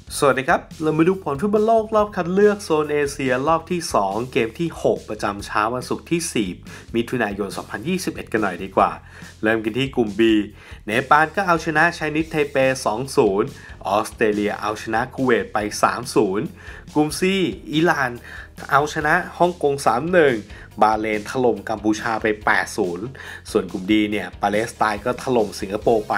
สวัสดีครับเรามาดูผลฟุตบอลโลกรอบคัดเลือกโซนเอเชียรอบที่2เกมที่6ประจำเช้าวันศุกร์ที่4มิถุนายน2021กันหน่อยดีกว่าเริ่มกันที่กลุ่ม B เนปาลก็เอาชนะไชนีสไทเป 2-0 ออสเตรเลียเอาชนะคูเวตไป 3-0 กลุ่ม C อิหร่านเอาชนะฮ่องกง 3-1 บาห์เรนถล่มกัมพูชาไป 8-0 ส่วนกลุ่ม D เนี่ยปาเลสไตน์ก็ถล่มสิงคโปร์ไป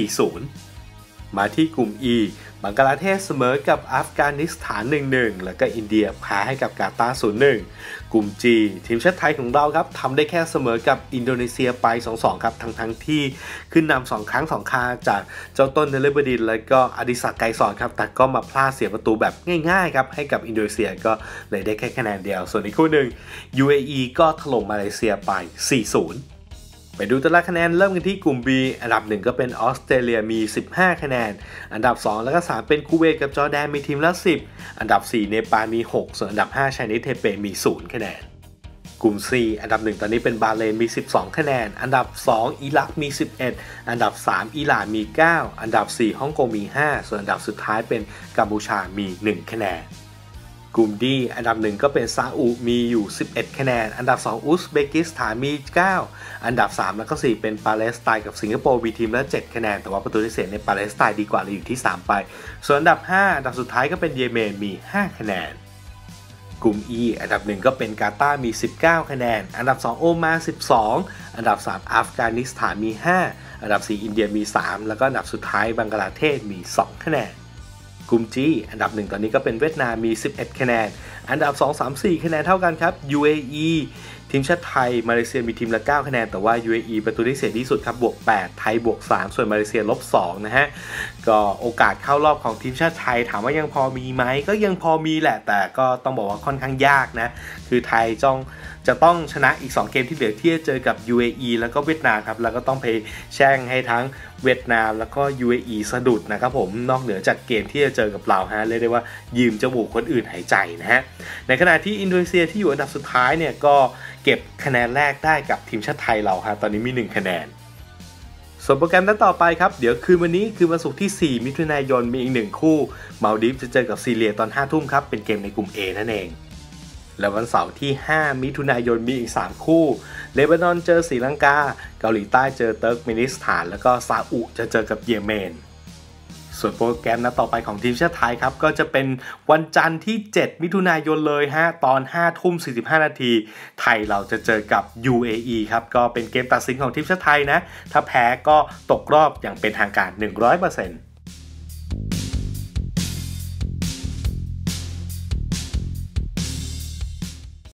4-0 มาที่กลุ่ม E บังกลาเทศเสมอกับอัฟกานิสถาน 1-1 แล้วก็อินเดียแพ้ให้กับกาตาร์ 0-1 กลุ่ม G ทีมชาติไทยของเราครับทำได้แค่เสมอกับอินโดนีเซียไป 2-2 ครับทั้งที่ขึ้นนำ2ครั้ง2คราจากเจ้าต้นเนเลบดินและก็อดิศักดิ์ไกรสอนครับแต่ก็มาพลาดเสียประตูแบบง่ายๆครับให้กับอินโดนีเซียก็เลยได้แค่คะแนนเดียวส่วนอีกคู่หนึ่ง UAE ก็ถล่มมาเลเซียไป 4-0ไปดูตารางคะแนนเริ่มกันที่กลุ่ม B อันดับ1ก็เป็นออสเตรเลียมี15คะแนนอันดับ2แล้วก็3เป็นคูเวตกับจอร์แดนมีทีมละ10อันดับ4เนปาลมี6ส่วนอันดับ5ไชนีสไทเปมี0คะแนนกลุ่ม C อันดับ1ตอนนี้เป็นบาห์เรนมี12คะแนนอันดับ2อิรักมี11อันดับ3อิหร่านมี9อันดับ4ฮ่องกงมี5ส่วนอันดับสุดท้ายเป็นกัมพูชามี1คะแนนกลุ่ม D อันดับ1ก็เป็นซาอุมีอยู่11คะแนนอันดับ2อุซเบกิสถานมี9อันดับ3แล้วก็4เป็นปาเลสไตน์กับสิงคโปร์มีทีมละ7คะแนนแต่ว่าประตูที่เสียในปาเลสไตน์ดีกว่าเลยอยู่ที่3ไปส่วนอันดับ5อันดับสุดท้ายก็เป็นเยเมนมี5คะแนนกลุ่ม E อันดับ1ก็เป็นกาตาร์มี19คะแนนอันดับ2โอมาน12อันดับ3อัฟกานิสถานมี5อันดับ4อินเดียมี3แล้วก็อันดับสุดท้ายบังกลาเทศมี2คะแนนกลุ่ม G อันดับ1ตอนนี้ก็เป็นเวียดนามมี11คะแนนอันดับ2 3 4คะแนนเท่ากันครับ UAE ทีมชาติไทยมาเลเซียมีทีมละ9คะแนนแต่ว่า UAE ประตูที่เสียที่สุดครับบวก8ไทยบวก3ส่วนมาเลเซียลบ2นะฮะก็โอกาสเข้ารอบของทีมชาติไทยถามว่ายังพอมีไหมก็ยังพอมีแหละแต่ก็ต้องบอกว่าค่อนข้างยากนะคือไทยจะต้องชนะอีก2เกมที่เหลือที่จะเจอกับ UAE แล้วก็เวียดนามครับแล้วก็ต้องไปแช่งให้ทั้งเวียดนามแล้วก็ UAE สะดุดนะครับผมนอกเหนือจากเกมที่จะเจอกับเราฮะเรียกได้ว่ายืมจมูกคนอื่นหายใจนะฮะในขณะที่อินโดนีเซียที่อยู่อันดับสุดท้ายเนี่ยก็เก็บคะแนนแรกได้กับทีมชาติไทยเราฮะตอนนี้มี1คะแนนส่วนโปรแกรมนัดต่อไปครับเดี๋ยวคืนวันนี้คือวันศุกร์ที่4มิถุนายนมีอีก1คู่มาลดีฟจะเจอกับซีเรียตอน 5 ทุ่มครับเป็นเกมในกลุ่ม A นั่นเองและวันเสาร์ที่5มิถุนายนมีอีก3คู่เลบานอนเจอศรีลังกาเกาหลีใต้เจอเติร์กเมนิสถานแล้วก็ซาอุจะเจอกับเยเมนส่วนโปรแกรมนัดต่อไปของทีมชาติไทยครับก็จะเป็นวันจันทร์ที่7มิถุนายนเลยฮะตอน 5:45 นาทีไทยเราจะเจอกับ UAE ครับก็เป็นเกมตัดสินของทีมชาติไทยนะถ้าแพ้ก็ตกรอบอย่างเป็นทางการ 100%